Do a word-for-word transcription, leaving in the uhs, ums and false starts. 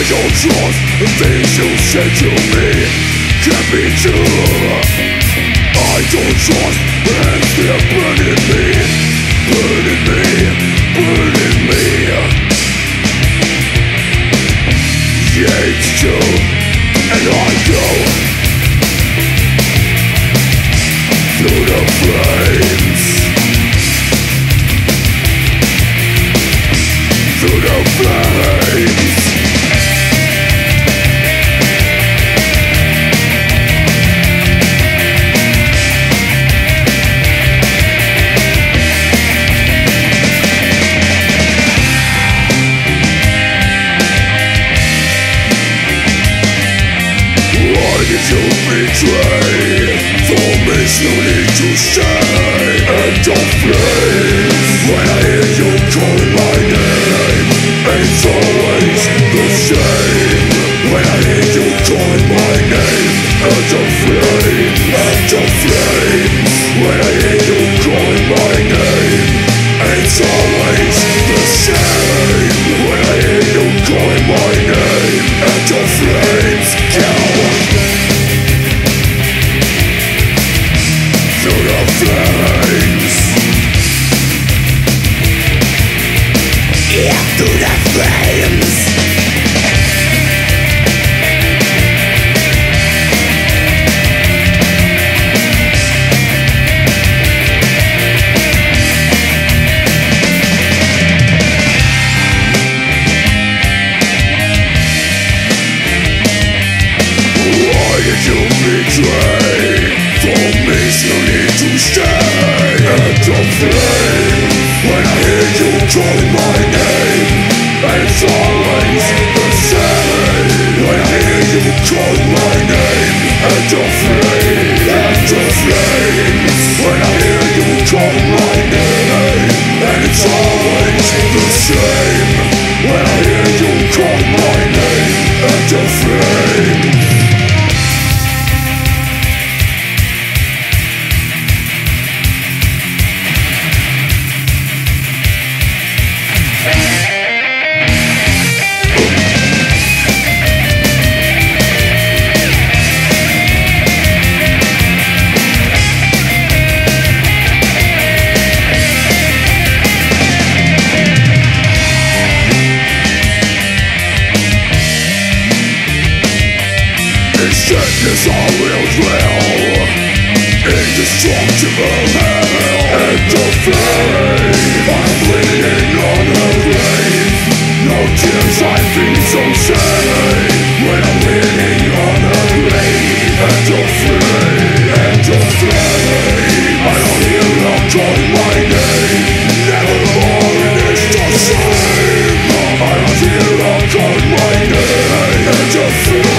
don't trust the things you say to me can't be true. I don't trust the hands that are burning me, burning me, burning me. Yeah, it's true, and I go through the flames, through the flames. You betray, for me you need to stay and don't play. When I hear you calling my name, it's always the same. When I hear you calling my name, and don't flame, and don't flame. When I hear you calling my name, it's always the same. When I hear you calling my name, and don't flames go. Flames. Yeah, through the flames. Why did you betray? For me you need to stay and don't flame. When I hear you calling my name, it's always the same. When I hear you calling my name, and don't flame, and don't flame. When I hear you calling my name, and it's always the same. When I hear you calling my name, and don't flame. Sickness I will dwell, indestructible hell, and the flame. I'm bleeding on the grave. No tears, I feel so sad. When I'm bleeding on the grave, and the flame, and the flame. I don't hear them calling my name. Nevermore it is the same. I don't hear them calling my name, and the flame.